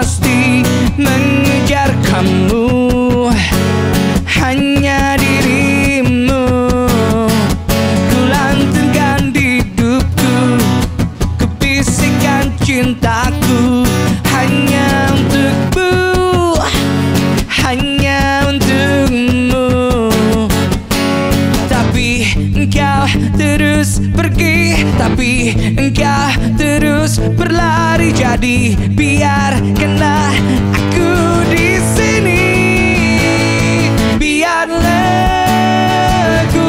pasti mengejar kamu, hanya dirimu. Ku lantunkan hidupku, ku bisikkan cintaku hanya untukmu, hanya untukmu. Tapi engkau terus pergi, tapi engkau terus berlari. Jadi biarkanlah aku di sini, biarlah aku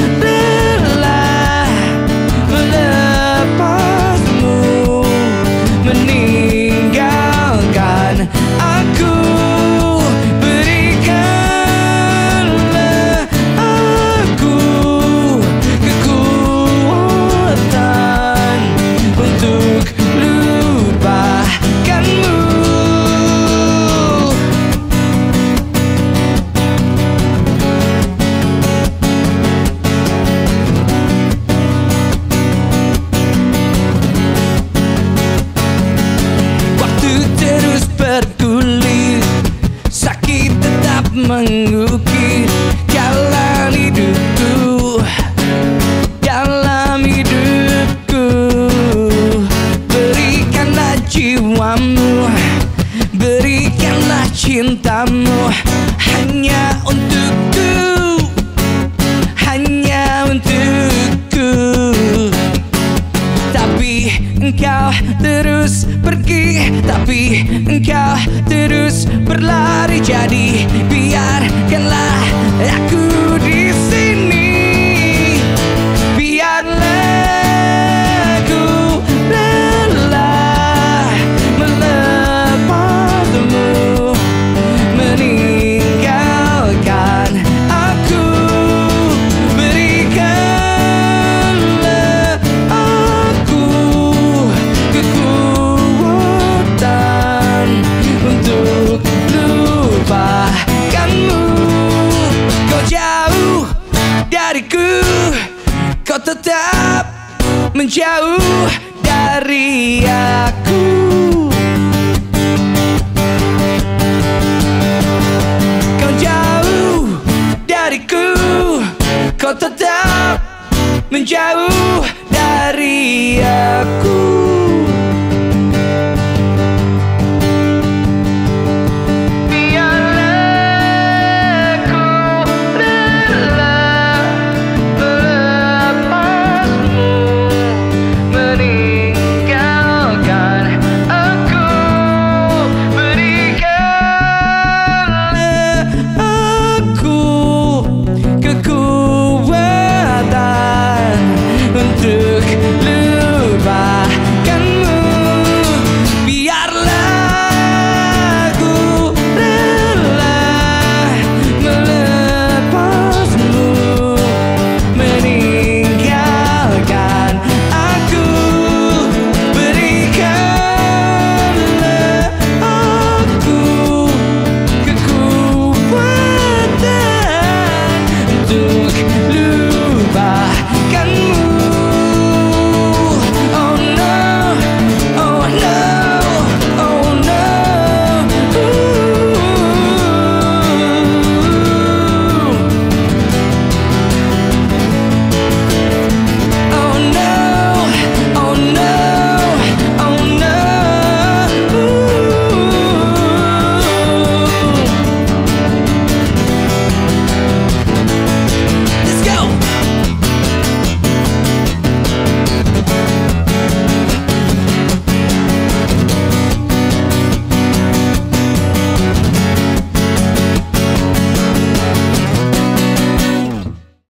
rela melepasmu, meninggalkan aku. Berikanlah aku kekuatan untuk lupakanmu. Waktu terus bergulir, sakit tetap mengukir dalam hidupku, dalam hidupku. Berikanlah jiwamu, berikanlah cintamu hanya untukku, hanya untukku. Tapi engkau terus pergi, tapi engkau terus berlari. Jadi biarkanlah aku di sini, biarlah aku rela melepasmu, meninggalkan aku. Berikanlah aku kekuatan untuk lupakanmu. Kau jauh dariku, kau tetap menjauh dari aku. Kau jauh dariku, kau tetap menjauh dari aku.